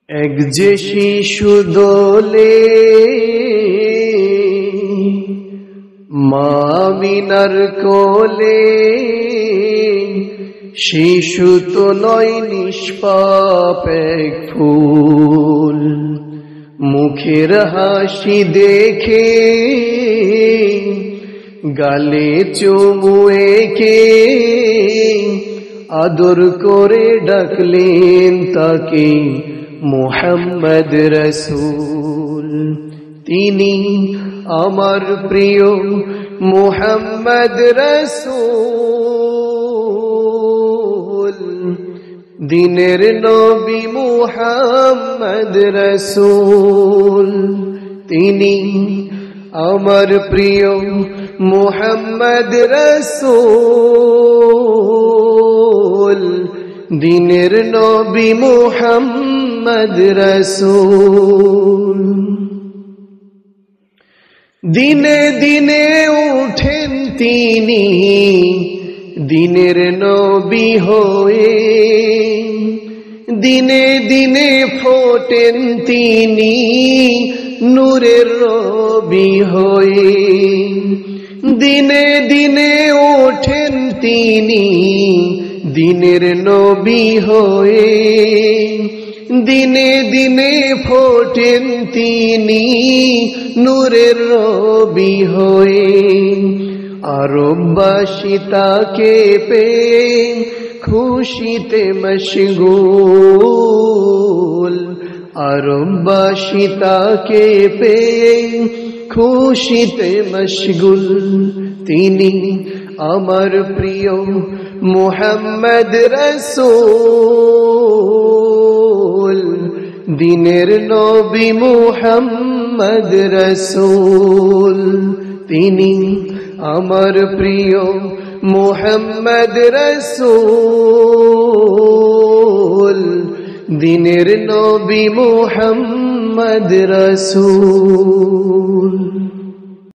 এক যে শিশু দোলে মা আমিনার কোলে, শিশু তো নয় নিষ্পাপ এক ফুল। মুখের হাসি দেখে গালে চুমু এঁকে আদর করে ডাকলেন তাকে মুহাম্মদ রাসূল। তিনি আমার প্রিয় মুহাম্মদ রাসূল, দিনের নবী মুহাম্মদ রাসূল। তিনি আমার প্রিয় মুহাম্মদ রাসূল, দিনের নবী মুহাম্মদ রাসূল। দিনে দিনে উঠেন তিনি দিনের নবী হয়ে, দিনে দিনে ফোটেন তিনি নূরের রবি হয়ে। দিনে দিনে ওঠেন তিনি দিনের নবী হয়ে, দিনে দিনে ফোটেন তিনি নূরের রবি হয়ে। আরববাসী তাকে পেয়ে খুশিতে মশগুল, আরববাসী তাকে পেয়ে খুশিতে মশগুল। তিনি আমার প্রিয় মুহাম্মদ রাসূল, দিনের নবী মুহাম্মদ রাসূল। তিনি আমার প্রিয় মুহাম্মদ রাসূল, দিনের নবী মুহাম্মদ রাসূল।